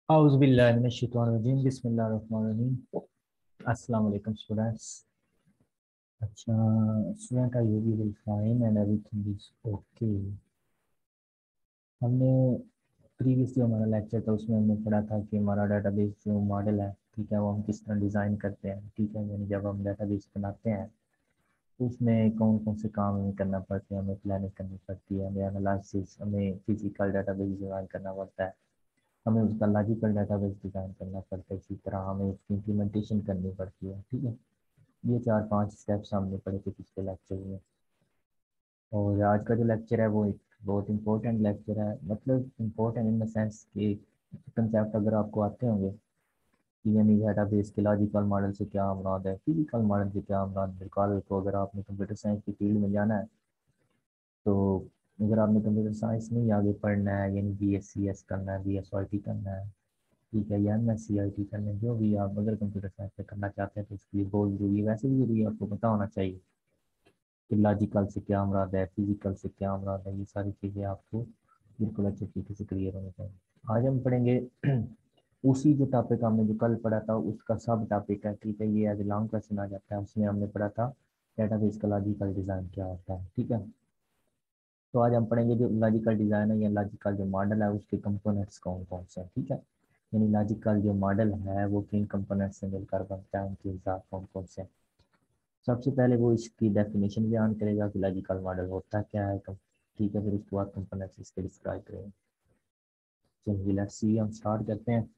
औज़ुबिल्लाहिमिनश्शैतानिर्रजीम बिस्मिल्लाहिर्रहमानिर्रहीम। अस्सलाम वालेकुम स्टूडेंट्स। अच्छा, student are you will fine and everything is okay. हमने प्रीवियस जो हमारा लेक्चर था उसमें हमने पढ़ा था कि हमारा डाटाबेस जो मॉडल है, ठीक है, वो हम किस तरह डिज़ाइन करते हैं। ठीक है, यानी जब हम डाटाबेस बनाते हैं तो उसमें कौन कौन से काम हमें करना पड़ते हैं, हमें प्लानिंग करनी पड़ती है, हमें एनालिसिस, हमें फिजिकल डाटाबेस डिज़ाइन करना पड़ता है, हमें उसका लॉजिकल डाटाबेस डिज़ाइन करना पड़ता है, इसी तरह हमें उसकी इम्प्लीमेंटेशन करनी पड़ती है। ठीक है, ये 4-5 स्टेप्स हमने पढ़े थे पिछले लेक्चर में। और आज का जो लेक्चर है वो एक बहुत इंपॉर्टेंट लेक्चर है, मतलब इम्पोर्टेंट इन द सेंस कि कंसेप्ट अगर आपको आते होंगे कि यानी डाटाबेस के लॉजिकल मॉडल से क्या मुराद है, फिजिकल मॉडल से क्या मुराद है। बिल्कुल, तो अगर आपने कंप्यूटर साइंस की फील्ड में जाना है तो अगर आपने कंप्यूटर साइंस में ही आगे पढ़ना है, यानी BSc करना है, BSyT करना है, ठीक है, या MSc IT करना है, जो भी आप अगर कंप्यूटर साइंस में करना चाहते हैं तो उसके लिए बहुत जरूरी है, वैसे भी जरूरी है, आपको पता होना चाहिए कि लॉजिकल से क्या मुराद है, फिजिकल से क्या मुराद है। ये सारी चीज़ें आपको बिल्कुल अच्छे तरीके से क्लियर होनी चाहिए। आज हम पढ़ेंगे उसी जो टॉपिक हमने जो कल पढ़ा था उसका सब टॉपिक है। ठीक है, ये एज लॉन्ग क्वेश्चन आ जाता है, उसमें हमने पढ़ा था डेटाबेस का लॉजिकल डिज़ाइन क्या होता है। ठीक है, तो आज हम पढ़ेंगे जो लॉजिकल डिज़ाइन है या लॉजिकल जो मॉडल है उसके कंपोनेंट्स कौन कौन से हैं। ठीक है, यानी लॉजिकल जो मॉडल है वो किन कंपोनेंट से मिलकर बनता है, उनके हिसाब कौन कौन से हैं। सबसे पहले वो इसकी डेफिनेशन बयान करेगा कि लॉजिकल मॉडल होता क्या है। ठीक है, फिर उसके बाद कंपोनेंट्स इसके डिस्क्राइब करेंगे। चलिए लेट्स सी, हम स्टार्ट करते हैं।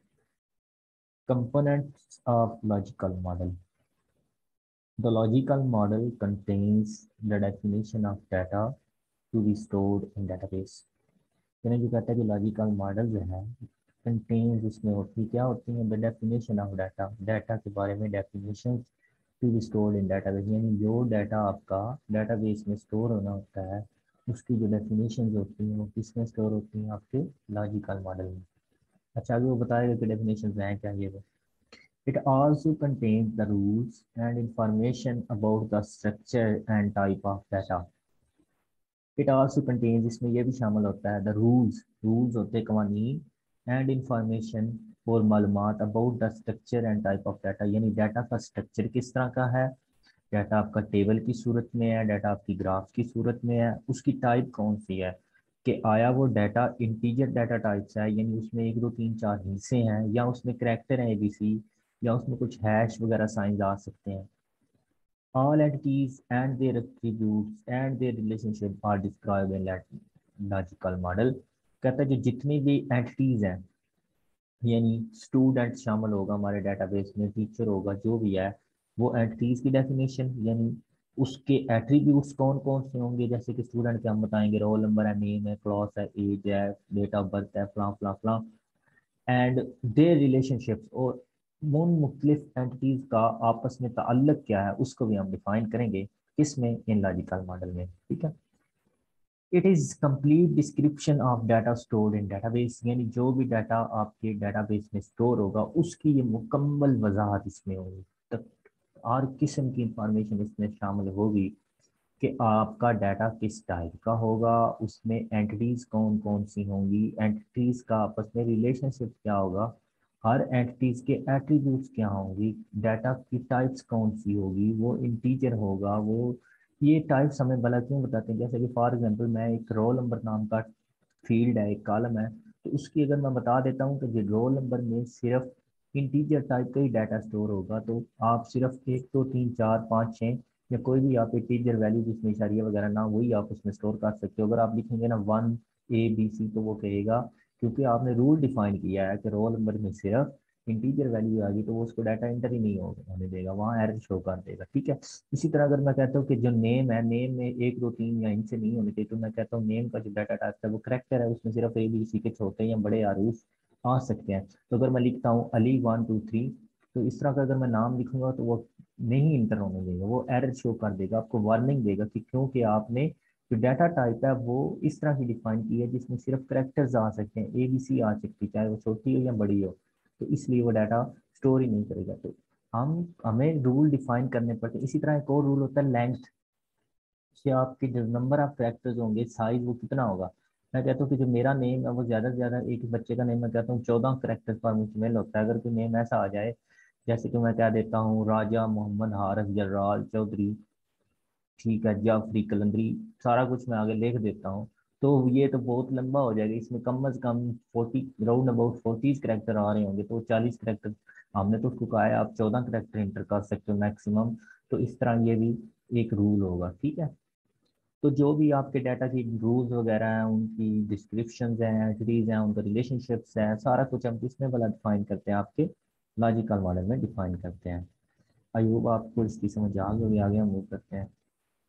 Components of logical model. The logical model contains the definition of data to be stored in database. यानी जो कहता है कि लॉजिकल मॉडल जो है कंटेन्स, उसमें होती क्या होती है, the definition of data, data के बारे में definition to be stored in database, यानी जो डाटा आपका डाटाबेस में स्टोर होना होता है उसकी जो डेफिनेशन होती हैं वो किसमें स्टोर होती हैं, आपके लॉजिकल मॉडल में। अच्छा, अभी वो बताएगा कि डेफिनेशन हैं क्या ये वो। It also contains the rules and information about the structure and type of data. It also contains, इसमें यह भी शामिल होता है, द रूल्स, रूल्स होते हैं कवानीन, एंड इंफॉर्मेशन और मालूमात about the structure and type of data, यानी डाटा का स्ट्रक्चर किस तरह का है, डाटा आपका टेबल की सूरत में है, डाटा आपकी ग्राफ की सूरत में है, उसकी टाइप कौन सी है, कि आया वो डाटा इंटीजर डाटा टाइप से है, यानी उसमें 1 2 3 4 हिस्से हैं, या उसमें करैक्टर हैं ABC, या उसमें कुछ हैश वगैरह साइंस आ सकते हैं। All entities and their attributes and their relationship are described in logical model। कहता है जो जितनी भी एंटिटीज हैं, यानी स्टूडेंट शामिल होगा हमारे डेटाबेस में, टीचर होगा, जो भी है, वो एंटिटीज की डेफिनेशन, यानी उसके एट्रीब्यूट्स कौन कौन से होंगे, जैसे कि स्टूडेंट के हम बताएंगे रोल नंबर है, नेम है, क्लास है, एज है, डेट ऑफ बर्थ है, फलां फलां फलां, एंड देयर रिलेशनशिप्स, और उन मुख्तलिफ एंटिटीज का आपस में ताल्लुक क्या है उसको भी हम डिफाइन करेंगे, किसमें, इन लॉजिकल मॉडल में। ठीक है, it is complete description of data stored in database, यानी जो भी डाटा आपके डाटाबेस में स्टोर होगा उसकी ये मुकम्मल वजाहत इसमें होगी, तक हर किस्म की इंफॉर्मेशन इसमें शामिल होगी कि आपका डाटा किस टाइप का होगा, उसमें एंटिटीज कौन कौन सी होंगी, एंटिटीज का आपस में रिलेशनशिप क्या होगा, हर एंटिटीज के एट्रीब्यूट्स क्या होंगी, डाटा की टाइप्स कौन सी होगी, वो इंटीजर होगा, वो ये टाइप्स हमें भला क्यों बताते हैं। जैसे कि फॉर एग्जांपल मैं एक रोल नंबर नाम का फील्ड है, एक कॉलम है, तो उसकी अगर मैं बता देता हूँ कि रोल नंबर में सिर्फ इंटीजर टाइप का ही डाटा स्टोर होगा, तो आप सिर्फ 1 2 3 4 5 6 या कोई भी आप इंटीजर वैल्यू जिसमें इशारिया वगैरह ना, वही आप उसमें स्टोर कर सकते हो। अगर आप लिखेंगे ना 1 ABC, तो वो कहेगा, क्योंकि आपने रूल डिफाइन किया है कि रोल नंबर में सिर्फ इंटीजर वैल्यू आ गई, तो वो उसको डाटा एंटर ही नहीं होने देगा, वहाँ एरर शो कर देगा। ठीक है, इसी तरह अगर मैं कहता हूँ कि जो नेम है, नेम में 1 2 3 या इनसे नहीं होने चाहिए, तो मैं कहता हूँ नेम का जो डाटा टाइप है वो करेक्टर है, उसमें सिर्फ ABC के छोटे या बड़े आरूफ आ सकते हैं। तो अगर मैं लिखता हूँ अली 1 2 3, तो इस तरह का अगर मैं नाम लिखूंगा तो वो नहीं इंटर होने देगा, वो एरर शो कर देगा, आपको वार्निंग देगा कि क्योंकि आपने जो डाटा टाइप है वो इस तरह की डिफाइन की है जिसमें सिर्फ करेक्टर्स आ सकते हैं, ABC आ सकती है, चाहे वो छोटी हो या बड़ी हो, तो इसलिए वो डाटा स्टोर ही नहीं करेगा। तो हमें रूल डिफाइन करने पड़ते हैं। इसी तरह एक और रूल होता है लेंथ, से आपके जो नंबर ऑफ करेक्टर्स होंगे, साइज वो कितना होगा, मैं कहता हूँ कि जो मेरा नेम है वो ज़्यादा से ज़्यादा, एक बच्चे का नेम मैं कहता हूँ 14 करेक्टर पर मुश्तमिल होता है। अगर कोई नेम ऐसा आ जाए जैसे कि मैं क्या देता हूँ, राजा मोहम्मद हारिस जर्राल चौधरी, ठीक है, जाफरी कलंदरी, सारा कुछ मैं आगे लिख देता हूँ, तो ये तो बहुत लंबा हो जाएगा। इसमें कम से कम 40, राउंड अबाउट 40 करेक्टर आ रहे होंगे, तो 40 करेक्टर, हमने तो उसको कहा है आप 14 करेक्टर इंटर कर सकते हो मैक्सिमम। तो इस तरह ये भी एक रूल होगा, ठीक है। तो जो भी आपके डाटा की रूल्स वगैरह हैं, उनकी डिस्क्रिप्शंस हैं, एंट्रीज हैं, उनका रिलेशनशिप्स हैं, सारा कुछ हम किसमें भला डिफाइन करते हैं, आपके लॉजिकल मॉडल में डिफाइन करते हैं। आई होप आपको इसकी समझ आ गई। आगे हम मूव करते हैं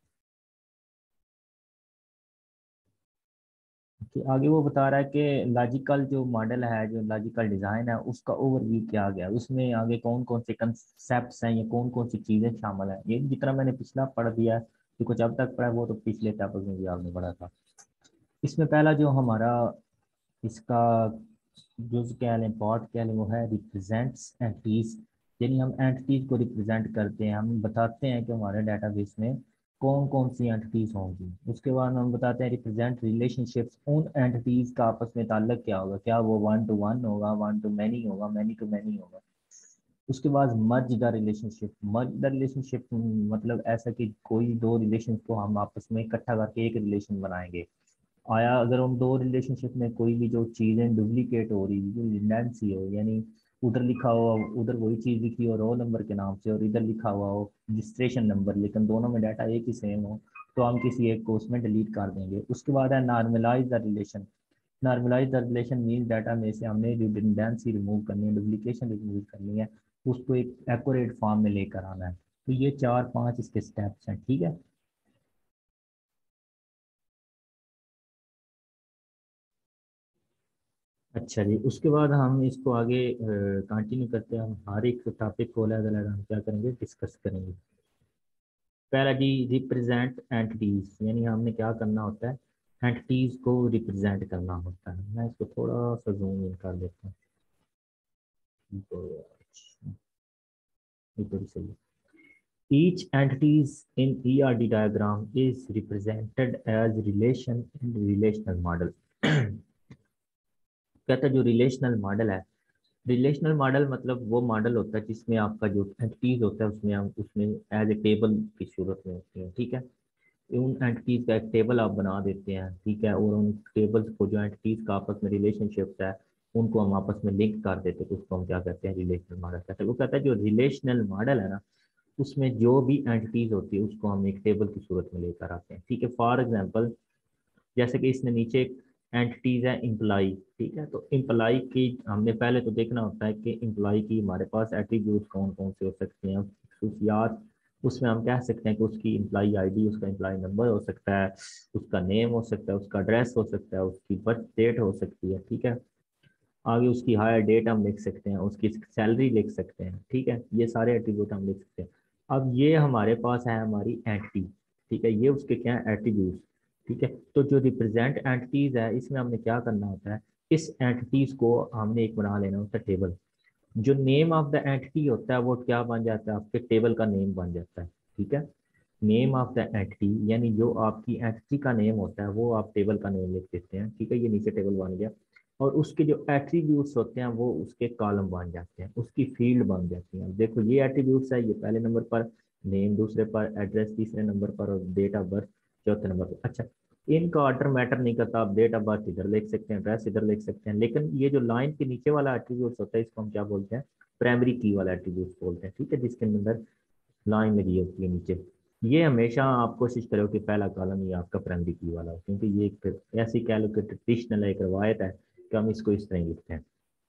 कि आगे वो बता रहा है कि लॉजिकल जो मॉडल है, जो लॉजिकल डिज़ाइन है, उसका ओवरव्यू किया गया है। उसमें आगे कौन कौन से कंसेप्ट हैं या कौन कौन सी चीज़ें शामिल हैं, ये जितना मैंने पिछला पढ़ दिया है, जो कुछ अब तक पढ़ा है, वो तो पिछले टॉपिक में भी आपने पढ़ा था। इसमें पहला जो हमारा इसका जो कह लें, पार्ट कह लें, वो है रिप्रेजेंट्स एंटिटीज। यानी हम एंटिटीज को रिप्रेजेंट करते हैं, हम बताते हैं कि हमारे डेटाबेस में कौन कौन सी एंटिटीज होंगी। उसके बाद हम बताते हैं रिप्रेजेंट रिलेशनशिप्स, उन एंटिटीज का आपस में ताल्लुक क्या होगा, क्या वो वन टू वन होगा, वन टू मैनी होगा, मैनी टू मैनी होगा। उसके बाद merge the relationship, merge the relationship मतलब ऐसा कि कोई दो रिलेशन को हम आपस में इकट्ठा करके एक रिलेशन बनाएंगे। आया अगर हम दो रिलेशनशिप में कोई भी जो चीज़ें डुप्लीकेट हो रही, जो रिडंडेंसी हो, यानी उधर लिखा हुआ, उधर वही चीज़ लिखी हो रोल नंबर के नाम से और इधर लिखा हुआ हो रजिस्ट्रेशन नंबर, लेकिन दोनों में डाटा एक ही सेम हो, तो हम किसी एक को उसमें डिलीट कर देंगे। उसके बाद है normalize the relation. Normalize the relation mean data में से हमने रिडंडेंसी रिमूव करनी है, डुप्लीकेशन रिमूव करनी है, उसको एक एक्यूरेट फॉर्म में लेकर आना है। तो ये 4-5 इसके स्टेप्स हैं, ठीक है। अच्छा जी, उसके बाद हम इसको आगे कंटिन्यू करते हैं। हम हर एक टॉपिक को अलग अलग हम क्या करेंगे, डिस्कस करेंगे। पहला जी, रिप्रेजेंट एंटिटीज, यानी हमने क्या करना होता है, एंटिटीज को रिप्रेजेंट करना होता है। मैं इसको थोड़ा सा जूम इन कर देता हूँ तो ये थोड़ी सही है। Each entities in ERD diagram is represented as relation in relational model। कहता है जो रिलेशनल मॉडल है, रिलेशनल मॉडल मतलब वो मॉडल होता है जिसमें आपका जो एंटिटीज होता है उसमें हम उसमें एज ए टेबल की सूरत में होती है, ठीक है। उन एंटिटीज का एक टेबल आप बना देते हैं, ठीक है, और उन टेबल्स को जो एंटिटीज का आपस में रिलेशनशिप है उनको हम आपस में लिंक कर देते हैं, तो उसको हम क्या कहते हैं, रिलेशनल मॉडल कहते हैं। वो कहता है जो रिलेशनल मॉडल है ना, उसमें जो भी एंटिटीज होती है उसको हम एक टेबल की सूरत में लेकर आते हैं, ठीक है। फॉर एग्जाम्पल जैसे कि इसने नीचे एंटिटीज है इम्प्लाई, ठीक है, तो इम्प्लाई की हमने पहले तो देखना होता है कि इम्प्लाई की हमारे पास एट्रीब्यूट कौन कौन से हो सकते हैं यार। उसमें हम कह सकते हैं कि उसकी इम्प्लाई आईडी, उसका इम्प्लाई नंबर हो सकता है, उसका नेम हो सकता है, उसका एड्रेस हो सकता है, उसकी बर्थ डेट हो सकती है, ठीक है। आगे उसकी हायर डेट हम लिख सकते हैं, उसकी सैलरी लिख सकते हैं, ठीक है, ये सारे एट्रीब्यूट हम लिख सकते हैं। अब ये हमारे पास है हमारी एंटिटी, ठीक है, ये उसके क्या है, एट्रीब्यूट, ठीक है। तो जो रिप्रेजेंट एंटिटीज है इसमें हमने क्या करना होता है, इस एंटिटीज को हमने एक बना लेना होता है टेबल। जो नेम ऑफ द एंटिटी होता है वो क्या बन जाता है, आपके टेबल का नेम बन जाता है, ठीक है। नेम ऑफ द एंटिटी यानी जो आपकी एंटिटी का नेम होता है वो आप टेबल का नेम लिख देते हैं, ठीक है, ये नीचे टेबल बन गया। और उसके जो एट्रीब्यूट्स होते हैं वो उसके कॉलम बन जाते हैं, उसकी फील्ड बन जाती हैं। देखो ये एट्रीब्यूट्स है, ये पहले नंबर पर, नेम दूसरे पर, एड्रेस तीसरे नंबर पर, और डेट ऑफ बर्थ चौथे नंबर पर। अच्छा, इनका ऑर्डर मैटर नहीं करता, आप डेट ऑफ बर्थ इधर लिख सकते हैं, एड्रेस इधर लिख सकते हैं, लेकिन ये जो लाइन के नीचे वाला एट्रीब्यूट होता है इसको हम क्या बोलते हैं, प्राइमरी की वाला एट्रीब्यूट बोलते हैं, ठीक है, जिसके अंदर लाइन लगी होती है नीचे। ये हमेशा आप कोशिश करो कि पहला कॉलम ये आपका प्राइमरी की वाला हो, क्योंकि ये एक ऐसी कह लो कि ट्रेडिशनल एक रवायत है कि हम इसको इस तरह ही लिखते हैं।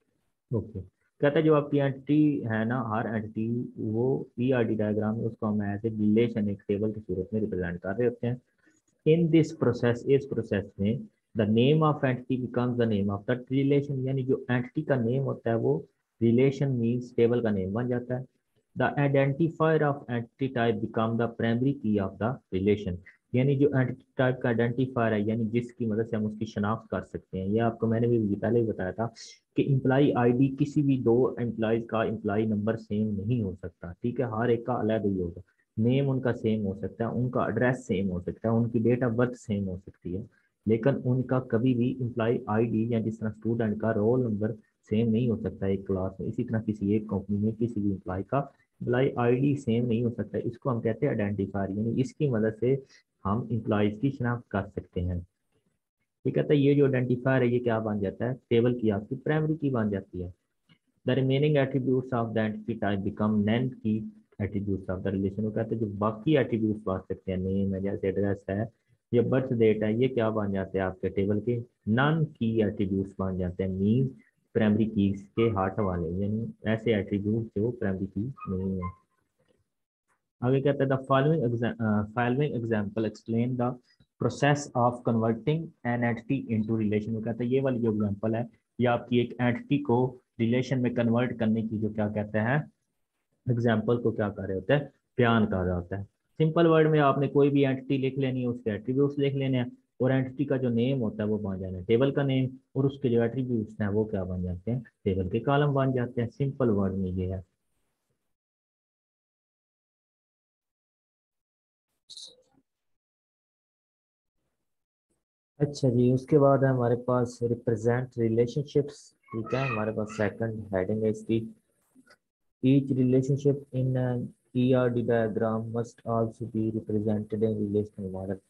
ओके, कहता है जो आपकी एंटिटी है ना, हर एंटिटी वो ईआरडी डायग्राम में उसको हम एज ए रिलेशन एक टेबल की सूरत में रिप्रेजेंट कर रहे होते हैं। इन दिस प्रोसेस, इस प्रोसेस में the name of entity becomes the name of the relation, यानी जो एंटिटी का नेम होता है वो रिलेशन मीन्स टेबल का नेम बन जाता है। The identifier of entity type become the primary key of the relation, यानी जो एंटिटी टाइप का आइडेंटिफायर है, यानी जिसकी मदद से हम उसकी शनाख्त कर सकते हैं। ये आपको मैंने भी पहले ही बताया था कि इम्प्लाई आईडी किसी भी दो एम्प्लॉयज का इम्प्लाई नंबर सेम नहीं हो सकता, ठीक है, हर एक का अलग ही होगा। नेम उनका सेम हो सकता है, उनका एड्रेस सेम हो सकता है, उनकी डेट ऑफ बर्थ सेम हो सकती है, लेकिन उनका कभी भी एम्प्लॉय आईडी या जिस तरह स्टूडेंट का रोल नंबर सेम नहीं हो सकता एक क्लास में, इसी तरह किसी एक कंपनी में किसी भी एम्प्लॉय का एम्प्लॉय आईडी सेम नहीं हो सकता। इसको हम कहते हैं आइडेंटिफायर, यानी इसकी मदद से हम एम्प्लॉयज की शिनाख्त कर सकते हैं। ये कहता है ये जो आइडेंटिफायर है ये क्या बन जाता है, टेबल की आपकी प्राइमरी की बन जाती है। The remaining attributes of the entity type become non key attributes of the relation. वो कहते हैं जो बाकी एट्रीब्यूट्स बन सकते हैं, नेम है जैसे एड्रेस है या बर्थ डेट है, ये क्या बन जाते हैं आपके टेबल के नॉन की एट्रीब्यूट्स बन जाते हैं, मीन प्राइमरी की के हार्ट वाले, यानी ऐसे एट्रीब्यूट जो प्राइमरी की नहीं है। आगे कहते हैं the following example explain the process of converting an entity into relation. वो कहते हैं ये वाली जो एग्जांपल है ये आपकी एक एंटिटी को रिलेशन में कन्वर्ट करने की जो क्या कहते हैं एग्जाम्पल को क्या कर रहे होते हैं, बयान कर रहा होता है। सिंपल वर्ड में आपने कोई भी एंटिटी लिख लेनी है, उसके एट्रीब्यूट्स लिख लेने हैं, और एंटिटी का जो नेम होता है वो बन जाना है टेबल का नेम, और उसके जो एट्रीब्यूट्स हैं वो क्या बन जाते हैं, टेबल के कॉलम बन जाते हैं। सिंपल वर्ड में ये है। अच्छा जी, उसके बाद है हमारे पास रिप्रेजेंट रिलेशनशिप्स। ठीक है, हमारे पास सेकंड हेडिंग है इसकी, each relationship in ERD diagram must also be represented in relational model।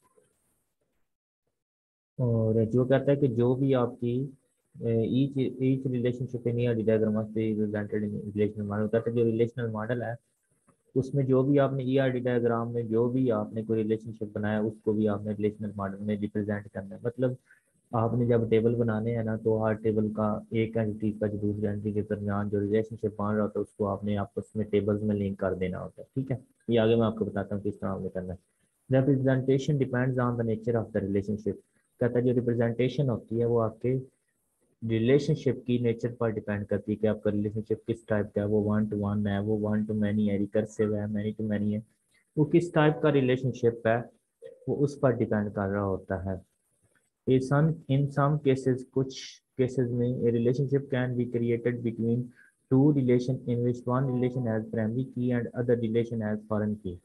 और जो कहता है कि जो भी आपकी each each relationship in ERD diagram must be represented in relational model. कहता है जो रिलेशनल मॉडल है उसमें जो भी आपने ईआरडी डायग्राम में जो भी आपने कोई रिलेशनशिप बनाया उसको भी आपने रिलेशनल मॉडल में रिप्रेजेंट करना है। मतलब आपने जब टेबल बनाने हैं ना, तो हर टेबल का एक एंटिटी का जो दूसरी एंटिटी के दरमियान जो रिलेशनशिप बन रहा होता है उसको आपने आपस में टेबल्स में लिंक कर देना होता है। ठीक है, ये आगे मैं आपको बताता हूँ किस तरह आपने करना है। Representation depends on the nature of the relationship. कहता है जो रिप्रेजेंटेशन होती है वो आपके रिलेशनशिप की नेचर पर डिपेंड करती है कि आपका रिलेशनशिप किस टाइप का है, वो वन टू वन है, वो वन टू मैनी है, रिकर्सिव है, मैनी टू मैनी है, वो किस टाइप का रिलेशनशिप है वो उस पर डिपेंड कर रहा होता है। इन सम केसेस, कुछ केसेस में relationship can be created between two relation in which one relation has primary key and other relation has foreign key.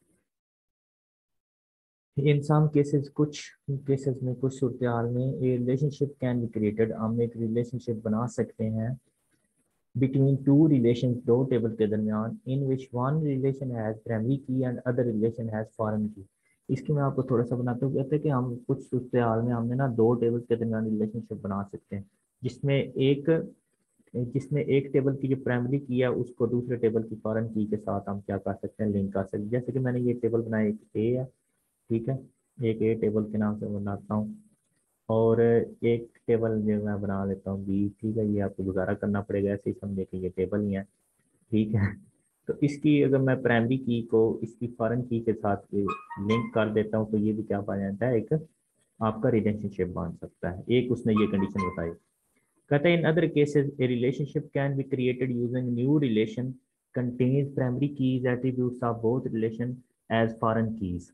In some cases, कुछ केसेस में, कुछ सूरत हाल में ये रिलेशनशिप कैन बी क्रिएटेड, हम एक relationship बना सकते हैं बिटवीन टू रिलेशन, दो टेबल के दरमियान, in which one relation has primary key and other relation has foreign key. इसकी मैं आपको थोड़ा सा बनाता हूँ। कहते हैं कि हम कुछ सूरत हाल में हमने ना दो टेबल के दरमियान रिलेशनशिप बना सकते हैं जिसमें एक जिसमें एक टेबल की जो प्राइमरी की है उसको दूसरे टेबल की फॉरेन की के साथ हम क्या कर सकते हैं, लिंक कर सकते हैं। जैसे कि मैंने ये टेबल बनाया, एक ए है, ठीक है, एक ए टेबल के नाम से बनाता हूँ, और एक टेबल जो मैं बना लेता हूँ बी। ठीक है, ये आपको गुजारा करना पड़ेगा, ऐसे ही समझे कि ये टेबल ही है। ठीक है, तो इसकी अगर मैं प्राइमरी की को इसकी फॉरेन की के साथ लिंक कर देता हूँ तो ये भी क्या बन जाता है, एक आपका रिलेशनशिप बन सकता है। एक उसने ये कंडीशन बताई। कहता है in other cases a relationship can be created using new relation contains primary keys attributes of both relation as foreign keys.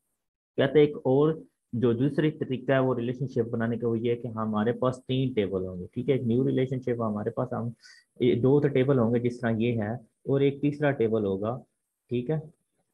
कहते हैं एक और जो दूसरी तरीका है वो रिलेशनशिप बनाने का, वो ये है कि हमारे पास तीन टेबल होंगे। ठीक है, एक न्यू रिलेशनशिप हमारे पास, हम दो तो टेबल होंगे जिस तरह ये है, और एक तीसरा टेबल होगा। ठीक है,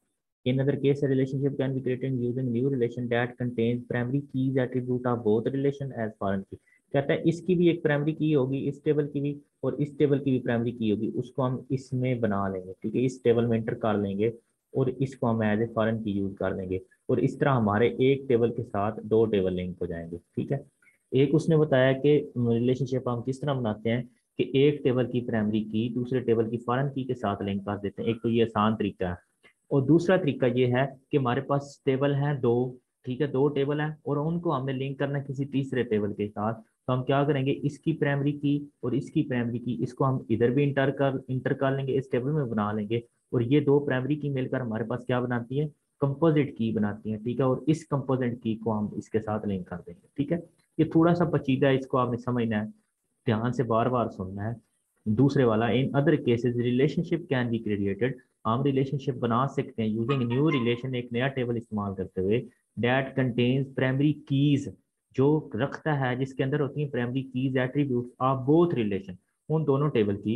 in other case relationship can be created using new relation that contains primary keys attribute of both relation as foreign key. कहता है इसकी भी एक प्राइमरी की होगी, इस टेबल की भी, और इस टेबल की भी प्राइमरी की होगी, उसको हम इसमें बना लेंगे। ठीक है, इस टेबल में इंटर कर लेंगे और इसको हम as a foreign key use कर लेंगे, और इस तरह हमारे एक टेबल के साथ दो टेबल लिंक हो जाएंगे। ठीक है, एक उसने बताया कि रिलेशनशिप हम किस तरह बनाते हैं कि एक टेबल की प्राइमरी की दूसरे टेबल की फॉरेन की के साथ लिंक कर देते हैं। एक तो ये आसान तरीका है, और दूसरा तरीका ये है कि हमारे पास टेबल है दो। ठीक है, दो टेबल है और उनको हमने लिंक करना है किसी तीसरे टेबल के साथ, तो हम क्या करेंगे, इसकी प्राइमरी की और इसकी प्राइमरी की, इसको हम इधर भी इंटर कर लेंगे, इस टेबल में बना लेंगे, और ये दो प्राइमरी की मिलकर हमारे पास क्या बनाती है, कंपोजिट की बनाती है। ठीक है, और इस कंपोजिट की को हम इसके साथ लिंक कर देंगे। ठीक है, ये थोड़ा सा पेचीदा है, इसको आपने समझना है, ध्यान से बार बार सुनना है। दूसरे वाला, in other cases relationship can be created, हम रिलेशनशिप बना सकते हैं यूजिंग न्यू रिलेशन, एक नया टेबल इस्तेमाल करते हुए, दैट कंटेन्स प्राइमरी कीज, जो रखता है, जिसके अंदर होती है primary keys attributes of both relation, उन दोनों टेबल की।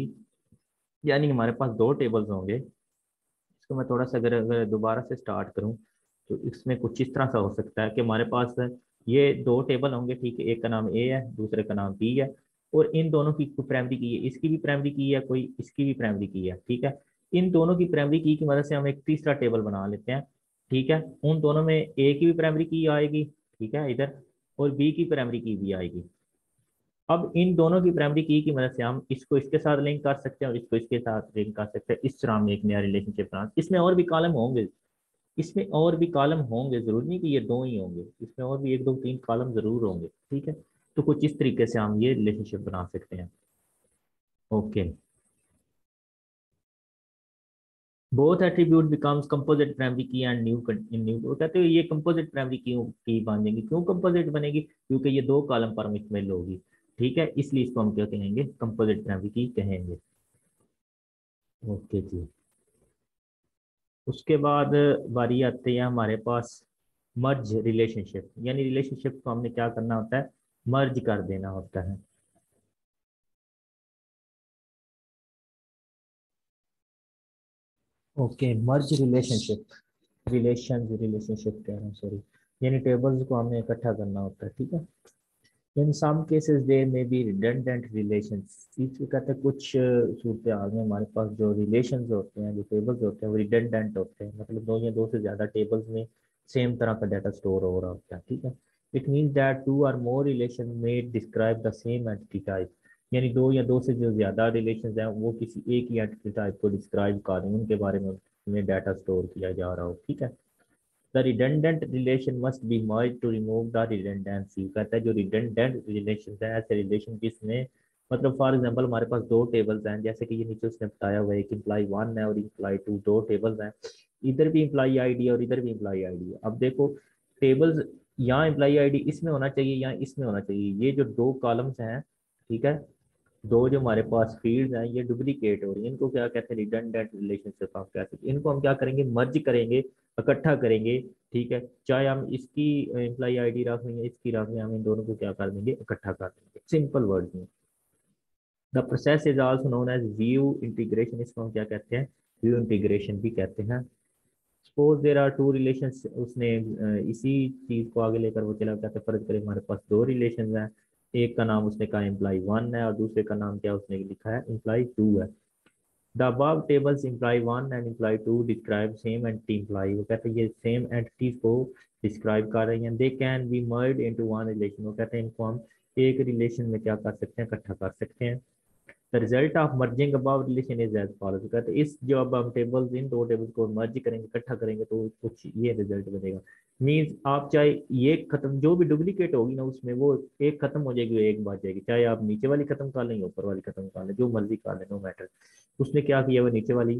यानी हमारे पास दो टेबल्स होंगे। इसको मैं थोड़ा सा अगर अगर दोबारा से स्टार्ट करूं तो इसमें कुछ इस तरह सा हो सकता है कि हमारे पास ये दो टेबल होंगे, ठीक है, एक का नाम ए है, दूसरे का नाम बी है, और इन दोनों की प्राइमरी की है, इसकी भी प्राइमरी की है कोई, इसकी भी प्राइमरी की है, ठीक है। इन दोनों की प्राइमरी की मदद से हम एक तीसरा टेबल बना लेते हैं, ठीक है। उन दोनों में ए की भी प्राइमरी की आएगी, ठीक है, इधर, और बी की प्राइमरी की भी आएगी। अब इन दोनों की प्राइमरी की मदद से हम इसको इसके साथ लिंक कर सकते हैं और इसको इसके साथ लिंक कर सकते हैं, इस तरह हम एक नया रिलेशनशिप बना। इसमें और भी कॉलम होंगे, इसमें और भी कॉलम होंगे, जरूरी नहीं कि ये दो ही होंगे, इसमें और भी एक दो तीन कॉलम जरूर होंगे, ठीक है। तो कुछ इस तरीके से हम ये रिलेशनशिप बना सकते हैं। Okay, both attribute becomes composite primary key and new in new, तो कहते हैं ये कंपोजिट प्राइमरी की बन जाएंगी। क्यों कंपोजिट बनेगी? क्योंकि ये दो कॉलम पर मुश्तमिल होगी, ठीक है, इसलिए इसको हम क्या कहेंगे, कंपोजिट प्राइमरी की कहेंगे। ओके जी। उसके बाद बारी आती है हमारे पास मर्ज रिलेशनशिप, यानी रिलेशनशिप को हमने क्या करना होता है, मर्ज कर देना होता है। ओके, मर्ज रिलेशनशिप, रिलेशनशिप कह रहा हूँ, सॉरी, यानी टेबल्स को हमने इकट्ठा करना होता है, ठीक है। In some cases there may be redundant relations, इसको कहते हैं कुछ सूरत हाल में हमारे पास जो रिलेशंस होते हैं, जो टेबल्स होते हैं वो रिडंडेंट होते हैं, मतलब दो या दो से ज्यादा टेबल्स में सेम तरह का डाटा स्टोर हो रहा होता है, ठीक है। It means that two or more relation में describe the same entity type, यानी दो या दो से जो ज्यादा रिलेशन हैं वो किसी एक ही एंटिटी टाइप को डिस्क्राइब कर रहे हैं, उनके बारे में डाटा स्टोर किया जा रहा हो, ठीक है। The redundant relation must be merge to remove the redundancy, कहता है जो रिडंडेंट रिलेशन है, ऐसे रिलेशन जिसमें, मतलब फॉर एग्जांपल हमारे पास दो टेबल्स हैं, जैसे कि ये नीचे उसने बताया हुआ है कि इम्प्लाई वन है और इम्प्लाई टू, दो टेबल्स हैं, इधर भी इम्प्लाई आईडी है और इधर भी इम्प्लाई आईडी है। अब देखो टेबल्स, यहाँ इम्प्लाई आईडी इसमें होना चाहिए, यहाँ इसमें होना चाहिए, ये जो दो कॉलम्स हैं, ठीक है, दो जो हमारे पास फील्ड्स हैं ये डुप्लीकेट हो रही है, इनको क्या कहते हैं, रिडंडेंट रिलेशनशिप आप कह सकते हैं। इनको हम क्या करेंगे, मर्ज करेंगे, इकट्ठा करेंगे, ठीक है। चाहे हम इसकी एम्प्लॉय आईडी रख लें, इसकी रख लें, हम इन दोनों को क्या कर देंगे, इकट्ठा कर देंगे, सिंपल वर्ड में। The process is also known as view integration, इसको हम क्या कहते हैं, व्यू इंटीग्रेशन भी कहते हैं। Suppose there are two relation, उसने इसी चीज को आगे लेकर वो चला, कहते हैं फर्ज करें हमारे पास दो रिलेशन हैं, एक का नाम उसने कहा एम्प्लॉय वन है और दूसरे का नाम क्या उसने लिखा है, एम्प्लॉय टू है। The above tables imply one and imply two describe same entity imply, वो कहते हैं ये सेम एंटिटीज को डिस्क्राइब कर रही हैं। They can be merge into one relation, वो कहते हैं इनको हम एक रिलेशन में क्या कर सकते हैं, इकट्ठा कर सकते हैं। The result of merging about relation is as follows, कहते हैं इस जो अब हम टेबल्स, इन दो टेबल्स को मर्ज करेंगे, इकट्ठा करेंगे, तो कुछ ये रिजल्ट बनेगा। मींस आप चाहे ये खत्म जो भी डुप्लीकेट होगी ना उसमें, वो एक खत्म हो जाएगी, वो एक बात जाएगी, चाहे आप नीचे वाली खत्म कर लें, ऊपर वाली खत्म कर लें, जो मर्जी कर लें, नो मैटर। उसने क्या किया, वो नीचे वाली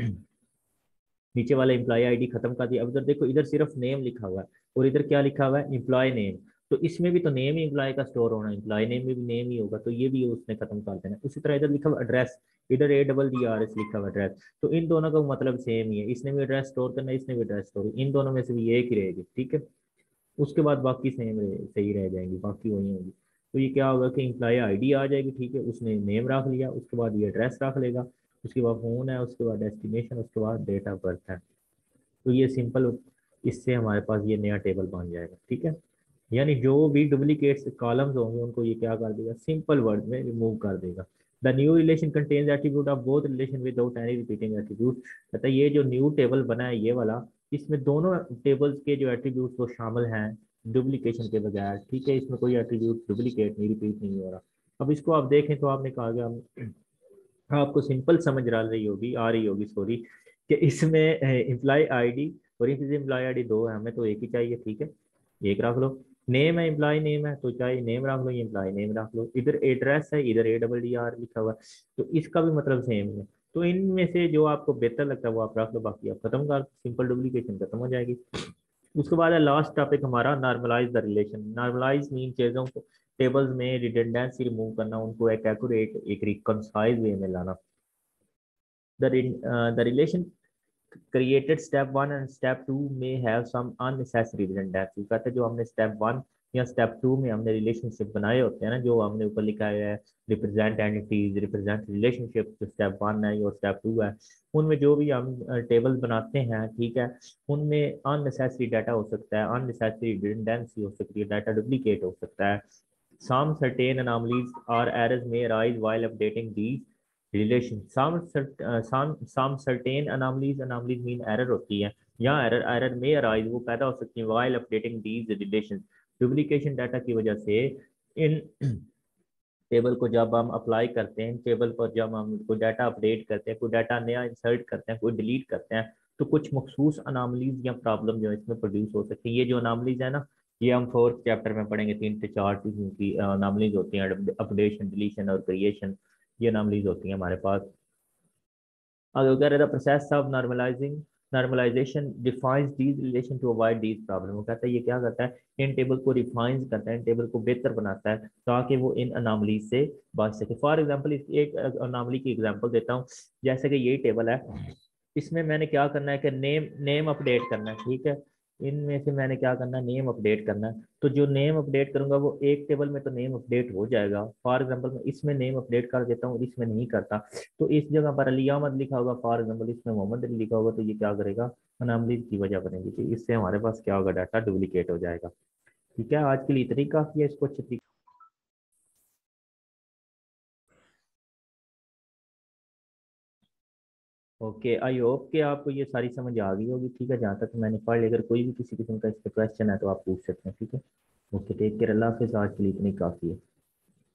नीचे वाला एम्प्लॉय आईडी खत्म कर दिया। अब इधर देखो, इधर सिर्फ नेम लिखा हुआ है और इधर क्या लिखा हुआ है, एम्प्लॉय नेम, तो इसमें भी तो नेम ही एम्प्लॉय का स्टोर होना है, एम्प्लॉय नेम में भी नेम ही होगा, तो ये भी उसने खत्म कर देना। उसी तरह इधर लिखा हुआ एड्रेस, इधर ADDRS लिखा हुआ एड्रेस, तो इन दोनों का मतलब सेम ही है, इसने भी एड्रेस स्टोर करना है, इसने भी एड्रेस स्टोर, इन दोनों में से भी एक ही रहेगी, ठीक है। उसके बाद बाकी सेम सही रह जाएंगी, बाकी वही होगी। तो ये क्या होगा कि एम्प्लॉय आईडी आ जाएगी, ठीक है, उसने नेम रख लिया, उसके बाद ये एड्रेस रख लेगा, उसके बाद फोन है, उसके बाद डेस्टिनेशन, उसके बाद डेट ऑफ बर्थ है। तो ये सिंपल, इससे हमारे पास ये नया टेबल बन जाएगा, ठीक है। यानी जो भी डुप्लीकेट कॉलम्स होंगे उनको ये क्या कर देगा, सिंपल वर्ड में रिमूव कर देगा। The new relation contains attribute of both relation without any repeating attribute, कहता है ये जो न्यू टेबल बना है ये वाला, इसमें दोनों टेबल्स के जो एट्रीब्यूट वो शामिल हैं डुप्लीकेशन के बगैर, ठीक है, इसमें कोई एट्रीब्यूट डुप्लीकेट नहीं, रिपीट नहीं हो रहा। अब इसको आप देखें तो आपने कहा गया, आपको सिंपल समझ आ रही होगी सॉरी, कि इसमें एम्प्लॉय आईडी और इस एम्प्लॉय आईडी दो है, हमें तो एक ही चाहिए, ठीक है, एक रख लो। नेम है, एम्प्लॉय नेम है, तो चाहे नेम रख लो, ये एम्प्लॉय नेम रख लो। इधर एड्रेस है, इधर ADDR लिखा हुआ है, तो इसका भी मतलब सेम है। तो इनमें से जो आपको बेहतर लगता है वो आप रख लो, बाकी आप खत्म कर, सिंपल डुप्लीकेशन खत्म हो जाएगी। उसके बाद है लास्ट टॉपिक हमारा, normalize the relation. Normalize mean चीजों को, टेबल्स में रिडंडेंसी रिमूव करना, उनको एक एक्यूरेट, एक रिकंसाइज वे में लाना। The relation created step 1 and step 2 may have some unnecessary redundancy, कहते हैं जो हमने step 1 या स्टेप 2 में हमने रिलेशनशिप बनाए होते हैं ना, जो हमने ऊपर लिखा है रिप्रेजेंट एंटिटीज, रिप्रेजेंट रिलेशनशिप, जो स्टेप 1 है और स्टेप 2 है, उनमें जो भी हम टेबल्स बनाते हैं, ठीक है, उनमें अननेसेसरी डाटा हो सकता है, अननेसेसरी रिडंडेंसी हो सकती है, डाटा डुप्लीकेट हो सकता है। Some certain anomalies or errors may arise while updating these relations. Some certain anomalies mean error होती है, या error may arise, वो पैदा हो सकती है while updating these relations, duplication data की वजह से। इन टेबल को जब हम अप्लाई करते हैं, टेबल पर जब हम कोई डाटा अपडेट करते हैं, कोई डाटा नया इंसर्ट करते हैं, कोई डिलीट करते हैं, तो कुछ मखसूस अनामलीज या प्रॉब्लम जो है इसमें प्रोड्यूस हो सकती है। ये जो अनामलीज है ना, ये हम फोर्थ चैप्टर में पढ़ेंगे, 3 से 4 किस्म की अनामलीज होती हैं, अपडेशन, डिलीशन और क्रिएशन, ये अनामलीज होती हैं हमारे पास। अगर the process of normalization defines these relation to avoid these problem, वो कहता है ये क्या करता है, इन टेबल को रिफाइन करता है, इन टेबल को बेहतर बनाता है ताकि वो इन अनामली से बच सके। फॉर एग्जांपल एक अनामली की एग्जांपल देता हूँ, जैसे कि ये टेबल है, इसमें मैंने क्या करना है कि नेम नेम अपडेट करना है, ठीक है, इनमें से मैंने क्या करना है, नेम अपडेट करना है। तो जो नेम अपडेट करूंगा वो एक टेबल में तो नेम अपडेट हो जाएगा, फॉर एग्जांपल मैं इसमें नेम अपडेट कर देता हूँ, इसमें नहीं करता, तो इस जगह पर अली अहमद लिखा होगा, फॉर एग्जांपल इसमें मोहम्मद अली लिखा होगा, तो ये क्या करेगा, अनामली की वजह बनेगी, तो इससे हमारे पास क्या होगा, डाटा डुप्लीकेट हो जाएगा। ठीक है, आज के लिए इतनी काफी है, इसको अच्छे तरीके। ओके, आई होप कि आपको ये सारी समझ आ गई होगी, ठीक है, जहाँ तक मैंने पढ़ ली। अगर कोई भी किसी किस्म का इस पर क्वेश्चन है तो आप पूछ सकते हैं, ठीक है। ओके, टेक केयर, अल्लाह हाफिज़, आज के लिए इतनी काफी है।